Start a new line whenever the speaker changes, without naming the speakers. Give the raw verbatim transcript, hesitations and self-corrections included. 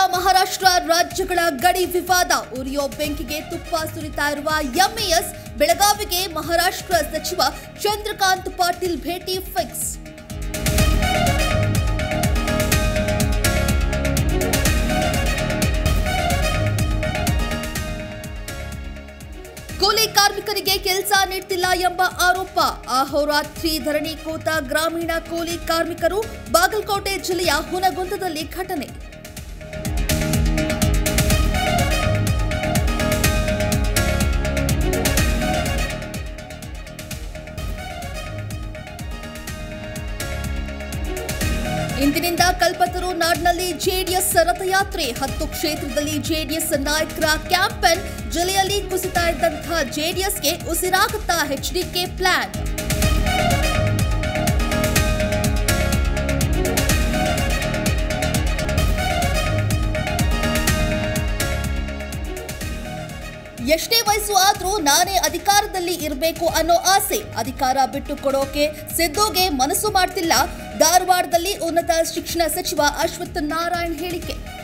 ಮಹಾರಾಷ್ಟ್ರ ರಾಜ್ಯಗಳ ಗಡಿ ವಿವಾದ ಉರಿಯೋ ಬೆಂಕಿಗೆ ತುಪ್ಪ ಸುರಿತಾ ಇರುವ ಎಂಇಎಸ್ ಬೆಳಗಾವಿಗೆ ಮಹಾರಾಷ್ಟ್ರ ಸಚಿವ ಚಂದ್ರಕಾಂತ್ ಪಾಟೀಲ್ ಭೇಟಿ ಫಿಕ್ಸ್. ಕೂಲಿ ಕಾರ್ಮಿಕರಿಗೆ ಕೆಲಸ ನೀಡುತ್ತಿಲ್ಲ ಎಂಬ ಆರೋಪ. ಅಹೋರಾತ್ರಿ ಧರಣಿ ಕೂತ ಗ್ರಾಮೀಣ ಕೂಲಿ ಕಾರ್ಮಿಕರು. ಬಾಗಲಕೋಟೆ ಜಿಲ್ಲೆಯ ಹುನಗುಂದದಲ್ಲಿ ಘಟನೆ. ಇಂದಿನಿಂದ ಕಲ್ಪತರು ನಾಡಿನಲ್ಲಿ ಜೆಡಿಎಸ್ ರಥಯಾತ್ರೆ. ಹತ್ತು ಕ್ಷೇತ್ರದಲ್ಲಿ ಜೆಡಿಎಸ್ ನಾಯಕರ ಕ್ಯಾಂಪೇನ್. ಜಿಲ್ಲೆಯಲ್ಲಿ ಕುಸಿತಾ ಇದ್ದಂತಹ ಜೆಡಿಎಸ್ಗೆ ಉಸಿರಾಗುತ್ತಾ ಎಚ್ಡಿಕೆ ಪ್ಲಾನ್. ಎಷ್ಟೇ ವಯಸ್ಸು ಆದ್ರೂ ನಾನೇ ಅಧಿಕಾರದಲ್ಲಿ ಇರಬೇಕು ಅನ್ನೋ ಆಸೆ. ಅಧಿಕಾರ ಬಿಟ್ಟು ಕೊಡೋಕೆ ಸಿದ್ದುಗೆ ಮನಸ್ಸು ಮಾಡ್ತಿಲ್ಲ. ಧಾರವಾಡದಲ್ಲಿ ಉನ್ನತ ಶಿಕ್ಷಣ ಸಚಿವ ಅಶ್ವತ್ಥ ನಾರಾಯಣ್ ಹೇಳಿಕೆ.